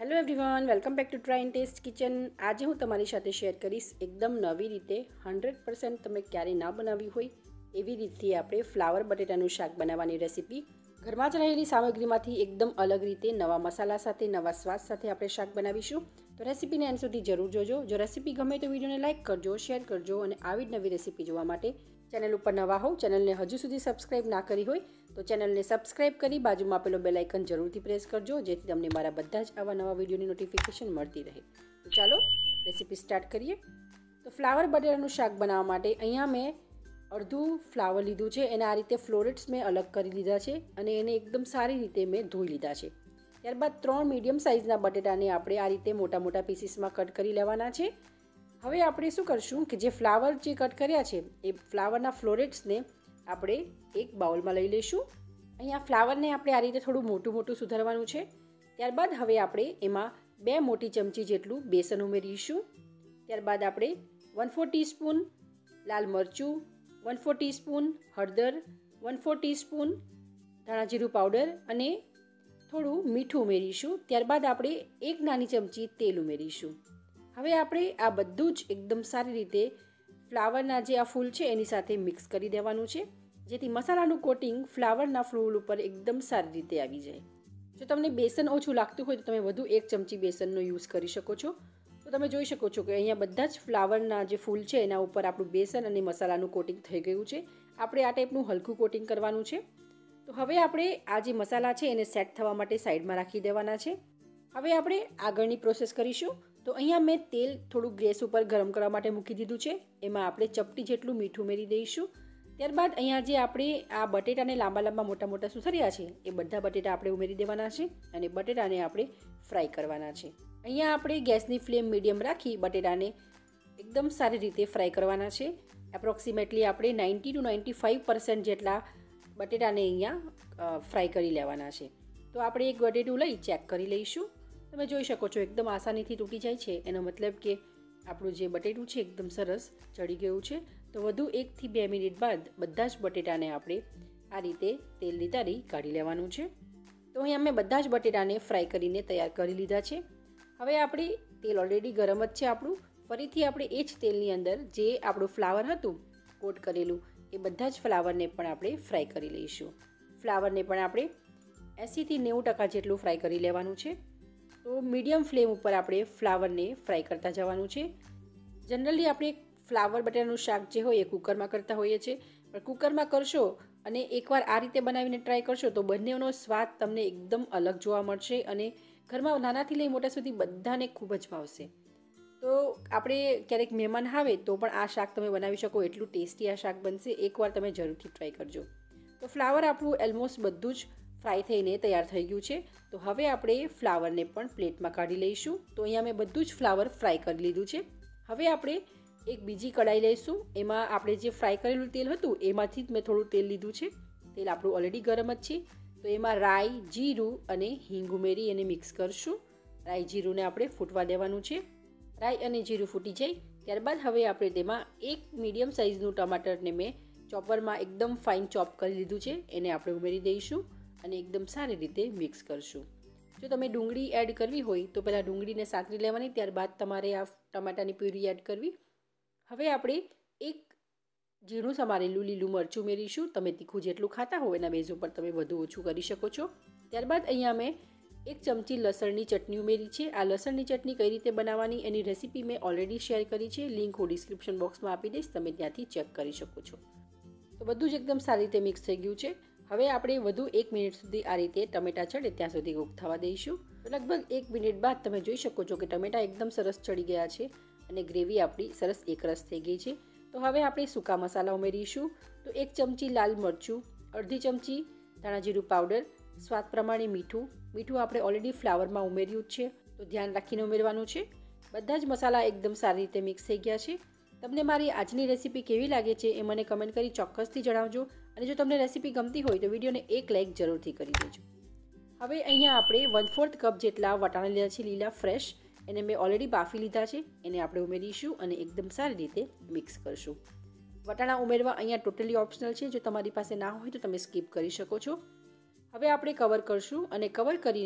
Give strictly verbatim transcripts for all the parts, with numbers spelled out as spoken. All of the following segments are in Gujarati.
Hello everyone, welcome back to Try and Test Kitchen. આજે હું તમારી સાથે શેર કરીશ એકદમ નવી રીતે હંડ્રેડ પર્સન્ટ તમે ક્યારેય ના બનાવી હોય એવી રીતથી આપણે ફ્લાવર બટેટાનું શાક બનાવવાની રેસીપી. ઘરમાં જ રહેલી સામગ્રીમાંથી એકદમ અલગ રીતે નવા મસાલા સાથે નવા સ્વાદ સાથે આપણે શાક બનાવીશું. તો રેસીપીને એન્ડ સુધી જરૂર જોજો. જો રેસીપી ગમે તો વિડીયોને લાઇક કરજો, શેર કરજો અને આવી જ નવી રેસીપી જોવા માટે ચેનલ ઉપર નવા હોવ, ચેનલને હજુ સુધી સબસ્ક્રાઇબ ના કરી હોય તો ચેનલને સબસ્ક્રાઇબ કરી બાજુમાં આપેલો બેલ આઇકન જરૂરથી પ્રેસ કરજો, જેથી તમને મારા બધા જ આવા નવા વિડીયોની નોટિફિકેશન મળતી રહે. તો ચાલો રેસીપી સ્ટાર્ટ કરીએ. તો ફ્લાવર બટેટાનું શાક બનાવવા માટે અહીંયા મેં અડધું ફ્લાવર લીધું છે. એને આ રીતે ફ્લોરેટ્સ મેં અલગ કરી લીધા છે અને એને એકદમ સારી રીતે મેં ધોઈ લીધા છે. ત્યારબાદ ત્રણ મીડિયમ સાઇઝના બટેટાને આપણે આ રીતે મોટા મોટા પીસીસમાં કટ કરી લેવાના છે. હવે આપણે શું કરશું કે જે ફ્લાવર જે કટ કર્યા છે એ ફ્લાવરના ફ્લોરેટ્સને આપણે એક બાઉલમાં લઈ લઈશું. અહીંયા ફ્લાવરને આપણે આ રીતે થોડું મોટું મોટું સુધારવાનું છે. ત્યારબાદ હવે આપણે એમાં બે મોટી ચમચી જેટલું બેસન ઉમેરીશું. ત્યારબાદ આપણે વન ફોર ટીસ્પૂન લાલ મરચું, વન ફોર ટીસ્પૂન હળદર, વન ફોર ટીસ્પૂન ધાણા જીરું પાવડર અને થોડું મીઠું ઉમેરીશું. ત્યારબાદ આપણે એક નાની ચમચી તેલ ઉમેરીશું. હવે આપણે આ બધું જ એકદમ સારી રીતે ફ્લાવરના જે આ ફૂલ છે એની સાથે મિક્સ કરી દેવાનું છે, જેથી મસાલાનું કોટિંગ ફ્લાવરના ફૂલ ઉપર એકદમ સારી રીતે આવી જાય. જો તમને બેસન ઓછું લાગતું હોય તો તમે વધુ એક ચમચી બેસનનો યુઝ કરી શકો છો. તો તમે જોઈ શકો છો કે અહીંયા બધા જ ફ્લાવરના જે ફૂલ છે એના ઉપર આપણું બેસન અને મસાલાનું કોટિંગ થઈ ગયું છે. આપણે આ ટાઈપનું હલકું કોટિંગ કરવાનું છે. તો હવે આપણે આ જે મસાલા છે એને સેટ થવા માટે સાઈડમાં રાખી દેવાના છે. હવે આપણે આગળની પ્રોસેસ કરીશું. તો અહીંયા મેં તેલ થોડું ગેસ ઉપર ગરમ કરવા માટે મૂકી દીધું છે. એમાં આપણે ચપટી જેટલું મીઠું ઉમેરી દઈશું. ત્યારબાદ અહીંયા જે આપણે આ બટેટાને લાંબા લાંબા મોટા મોટા સુથર્યા છે એ બધા બટેટા આપણે ઉમેરી દેવાના છે અને બટેટાને આપણે ફ્રાય કરવાના છે. અહીંયા આપણે ગેસની ફ્લેમ મીડિયમ રાખી બટેટાને એકદમ સારી રીતે ફ્રાય કરવાના છે. એપ્રોક્સિમેટલી આપણે ninety two ninety five percent જેટલા બટેટાને અહીંયા ફ્રાય કરી લેવાના છે. તો આપણે એક બટેટું લઈ ચેક કરી લઈશું. તમે જોઈ શકો છો એકદમ આસાનીથી તૂટી જાય છે. એનો મતલબ કે આપણું જે બટેટું છે એકદમ સરસ ચડી ગયું છે. તો વધુ એકથી બે મિનિટ બાદ બધા જ બટેટાને આપણે આ રીતે તેલની તારી કાઢી લેવાનું છે. તો અહીં અમે બધા જ બટેટાને ફ્રાય કરીને તૈયાર કરી લીધા છે. હવે આપણે તેલ ઓલરેડી ગરમ જ છે આપણું. ફરીથી આપણે એ જ તેલની અંદર જે આપણું ફ્લાવર હતું કોટ કરેલું એ બધા જ ફ્લાવરને પણ આપણે ફ્રાય કરી લઈશું. ફ્લાવરને પણ આપણે એંસીથી નેવું ટકા જેટલું ફ્રાય કરી લેવાનું છે. તો મીડિયમ ફ્લેમ ઉપર આપણે ફ્લાવરને ફ્રાય કરતા જવાનું છે. જનરલી આપણે ફ્લાવર બટેટાનું શાક જે હોય એ કુકરમાં કરતા હોઈએ છીએ, પણ કુકરમાં કરશો અને એકવાર આ રીતે બનાવીને ટ્રાય કરશો તો બંનેનો સ્વાદ તમને એકદમ અલગ જોવા મળશે અને ઘરમાં નાનાથી લઈ મોટા સુધી બધાને ખૂબ જ ભાવશે. તો આપણે ક્યારેક મહેમાન આવે તો પણ આ શાક તમે બનાવી શકો એટલું ટેસ્ટી આ શાક બનશે. એકવાર તમે જરૂરથી ટ્રાય કરજો. તો ફ્લાવર આપણું ઓલમોસ્ટ બધું જ ફ્રાય થઈને તૈયાર થઈ ગયું છે. તો હવે આપણે ફ્લાવરને પણ પ્લેટમાં કાઢી લઈશું. તો અહીંયા મેં બધું જ ફ્લાવર ફ્રાય કરી લીધું છે. હવે આપણે એક બીજી કઢાઈ લઈશું. એમાં આપણે જે ફ્રાય કરેલું તેલ હતું એમાંથી જ મેં થોડું તેલ લીધું છે. તેલ આપણું ઓલરેડી ગરમ જ છે. તો એમાં રાઈ, જીરું અને હિંગ ઉમેરી એને મિક્સ કરશું. રાઈ જીરુંને આપણે ફૂટવા દેવાનું છે. રાઈ અને જીરું ફૂટી જાય ત્યારબાદ હવે આપણે તેમાં એક મીડિયમ સાઇઝનું ટમાટરને મેં ચોપરમાં એકદમ ફાઇન ચોપ કરી લીધું છે. એને આપણે ઉમેરી દઈશું અને એકદમ સારી રીતે મિક્સ કરશું. જો તમે ડુંગળી એડ કરવી હોય તો પહેલાં ડુંગળીને સાતરી લેવાની, ત્યારબાદ તમારે આ ટમાટાની પ્યુરી એડ કરવી. હવે આપણે એક ઝીણું સમારેલું લીલું મરચું ઉમેરીશું. તમે તીખું જેટલું ખાતા હો એના બેઝ ઉપર તમે વધુ ઓછું કરી શકો છો. ત્યારબાદ અહીંયા મેં એક ચમચી લસણની ચટણી ઉમેરી છે. આ લસણની ચટણી કઈ રીતે બનાવવાની એની રેસીપી મેં ઓલરેડી શેર કરી છે. લિંક હું ડિસ્ક્રિપ્શન બોક્સમાં આપી દઈશ, તમે ત્યાંથી ચેક કરી શકો છો. તો બધું જ એકદમ સારી રીતે મિક્સ થઈ ગયું છે. હવે આપણે વધુ એક મિનિટ સુધી આ રીતે ટમેટા ચડે ત્યાં સુધી કૂક થવા દઈશું. તો લગભગ એક મિનિટ બાદ તમે જોઈ શકો છો કે ટમેટા એકદમ સરસ ચડી ગયા છે અને ગ્રેવી આપણી સરસ એકરસ થઈ ગઈ છે. તો હવે આપણે સૂકા મસાલા ઉમેરીશું. તો એક ચમચી લાલ મરચું, અડધી ચમચી ધાણા જીરું પાવડર, સ્વાદ પ્રમાણે મીઠું. મીઠું આપણે ઓલરેડી ફ્લાવરમાં ઉમેર્યું જ છે, તો ધ્યાન રાખીને ઉમેરવાનું છે. બધા જ મસાલા એકદમ સારી રીતે મિક્સ થઈ ગયા છે. તમને મારી આજની રેસીપી કેવી લાગે છે એ મને કમેન્ટ કરી ચોક્કસથી જણાવજો. અને જો તમને રેસીપી ગમતી હોય તો વિડીયોને એક લાઇક જરૂરથી કરી દેજો. હવે અહીંયા આપણે વન ફોર્થ કપ જેટલા વટાણા લીધા છે લીલા ફ્રેશ. એને મેં ઓલરેડી બાફી લીધા છે. એને આપણે ઉમેરીશું અને એકદમ સારી રીતે મિક્સ કરશું. વટાણા ઉમેરવા અહીંયા ટોટલી ઓપ્શનલ છે. જો તમારી પાસે ના હોય તો તમે સ્કીપ કરી શકો છો. હવે આપણે કવર કરશું અને કવર કરીને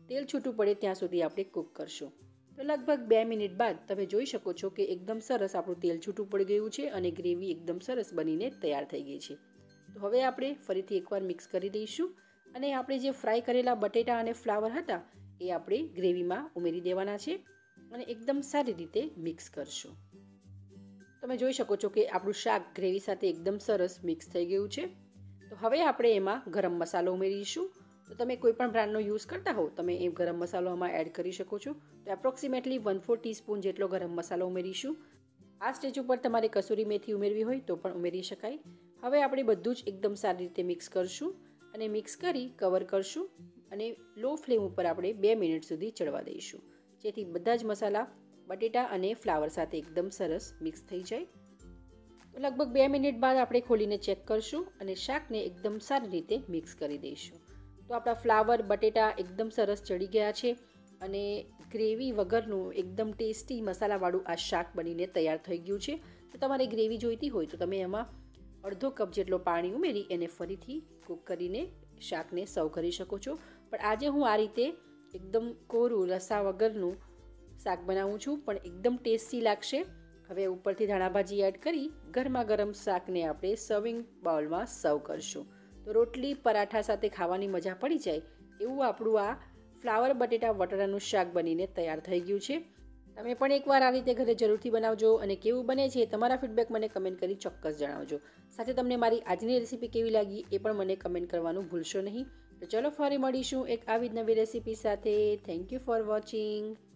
તેલ છૂટું પડે ત્યાં સુધી આપણે કૂક કરશું. તો લગભગ બે મિનિટ બાદ તમે જોઈ શકો છો કે એકદમ સરસ આપણું તેલ છૂટું પડી ગયું છે અને ગ્રેવી એકદમ સરસ બનીને તૈયાર થઈ ગઈ છે. તો હવે આપણે ફરીથી એકવાર મિક્સ કરી દઈશું અને આપણે જે ફ્રાય કરેલા બટેટા અને ફ્લાવર હતા એ આપણે ગ્રેવીમાં ઉમેરી દેવાના છે અને એકદમ સારી રીતે મિક્સ કરશું. તમે જોઈ શકો છો કે આપણું શાક ગ્રેવી સાથે એકદમ સરસ મિક્સ થઈ ગયું છે. તો હવે આપણે એમાં ગરમ મસાલો ઉમેરીશું. તો તમે કોઈ પણ બ્રાન્ડનો યુઝ કરતા હો તમે એ ગરમ મસાલો આમાં એડ કરી શકો છો. તો એપ્રોક્સિમેટલી વન ફોર ટીસ્પૂન જેટલો ગરમ મસાલો ઉમેરીશું. આ સ્ટેજ ઉપર તમારે કસૂરી મેથી ઉમેરવી હોય તો પણ ઉમેરી શકાય. હવે આપણે બધું જ એકદમ સારી રીતે મિક્સ કરશું અને મિક્સ કરી કવર કરશું અને લો ફ્લેમ ઉપર આપણે બે મિનિટ સુધી ચડવા દઈશું, જેથી બધા જ મસાલા બટેટા અને ફ્લાવર સાથે એકદમ સરસ મિક્સ થઈ જાય. તો લગભગ બે મિનિટ બાદ આપણે ખોલીને ચેક કરશું અને શાકને એકદમ સારી રીતે મિક્સ કરી દઈશું. તો આપણા ફ્લાવર બટેટા એકદમ સરસ ચડી ગયા છે અને ગ્રેવી વગરનું એકદમ ટેસ્ટી મસાલાવાળું આ શાક બનીને તૈયાર થઈ ગયું છે. તો તમારે ગ્રેવી જોઈતી હોય તો તમે એમાં અડધો કપ જેટલો પાણી ઉમેરી એને ફરીથી કૂક કરીને શાકને સર્વ કરી શકો છો. પણ આજે હું આ રીતે એકદમ કોરું રસા વગરનું શાક બનાવું છું, પણ એકદમ ટેસ્ટી લાગશે. હવે ઉપરથી ધાણાભાજી એડ કરી ગરમા ગરમ શાકને આપણે સર્વિંગ બાઉલમાં સર્વ કરશું. તો રોટલી પરાઠા સાથે ખાવાની મજા પડી જાય એવું આપણું આ ફ્લાવર બટેટા વટાણાનું શાક બનીને તૈયાર થઈ ગયું છે. તમે પણ એકવાર આ રીતે ઘરે જરૂરથી બનાવજો અને કેવું બને છે તમારા ફીડબેક મને કમેન્ટ કરી ચોક્કસ જણાવજો. સાથે તમને મારી આજની રેસીપી કેવી લાગી એ પણ મને કમેન્ટ કરવાનું ભૂલશો નહીં. તો ચલો ફરી મળીશું એક આવી જ નવી રેસીપી સાથે. Thank you for watching.